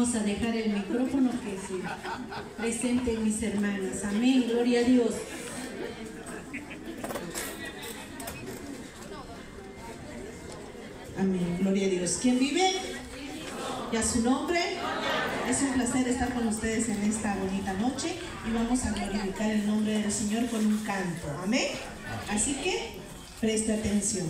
vamos a dejar el micrófono que se presenten mis hermanas. Amén, gloria a Dios. Amén, gloria a Dios. ¿Quién vive? ¿Ya su nombre? Es un placer estar con ustedes en esta bonita noche y vamos a glorificar el nombre del Señor con un canto. Amén. Así que preste atención.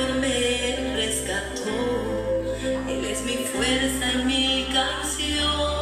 Señor me rescató, Él es mi fuerza y mi canción.